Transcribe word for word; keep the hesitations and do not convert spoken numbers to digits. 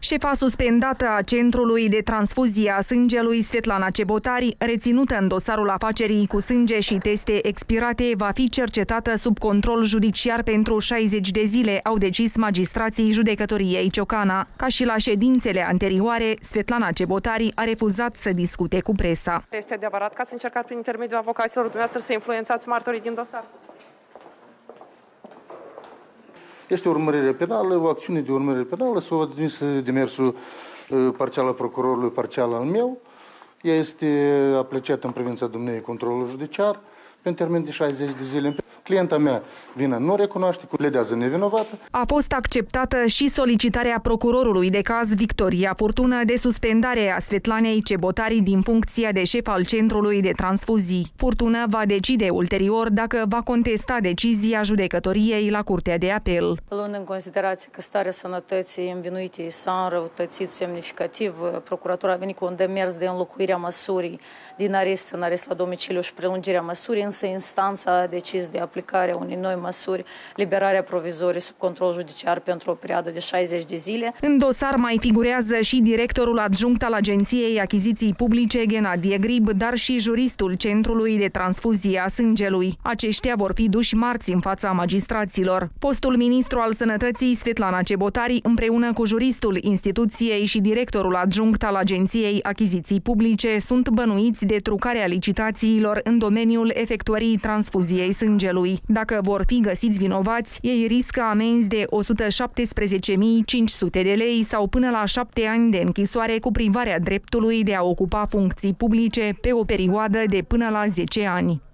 Șefa suspendată a Centrului de Transfuzie a Sângelui, Svetlana Cebotari, reținută în dosarul afacerii cu sânge și teste expirate, va fi cercetată sub control judiciar pentru șaizeci de zile, au decis magistrații judecătoriei Ciocana. Ca și la ședințele anterioare, Svetlana Cebotari a refuzat să discute cu presa. Este adevărat că ați încercat prin intermediul avocaților dumneavoastră să influențați martorii din dosar? Este o urmărire penală, o acțiune de urmărire penală, s-a admis demersul parțial al procurorului, parțial al meu. Ea este apreciată în privința dumneavoastră controlul judiciar pe termen de șaizeci de zile. Clienta mea vina nu recunoaște, pledează nevinovată. A fost acceptată și solicitarea procurorului de caz Victoria Furtună de suspendare a Svetlanei Cebotari din funcția de șef al Centrului de Transfuzii. Furtună va decide ulterior dacă va contesta decizia judecătoriei la Curtea de Apel. Luând în considerație că starea sănătății învinuitei s-a înrăutățit semnificativ, procuratura a venit cu un demers de înlocuire a măsurii din arest în arest la domiciliu și prelungirea măsurii, însă instanța a decis de aplicarea unei noi măsuri, liberarea provizorie sub control judiciar pentru o perioadă de șaizeci de zile. În dosar mai figurează și directorul adjunct al Agenției Achiziții Publice, Ghenadie Grib, dar și juristul Centrului de Transfuzie a Sângelui. Aceștia vor fi duși marți în fața magistraților. Fostul ministru al Sănătății, Svetlana Cebotari, împreună cu juristul instituției și directorul adjunct al Agenției Achiziții Publice, sunt bănuiți de trucarea licitațiilor în domeniul efectuării transfuziei sângelui. Dacă vor fi găsiți vinovați, ei riscă amenzi de o sută șaptesprezece mii cinci sute de lei sau până la șapte ani de închisoare cu privarea dreptului de a ocupa funcții publice pe o perioadă de până la zece ani.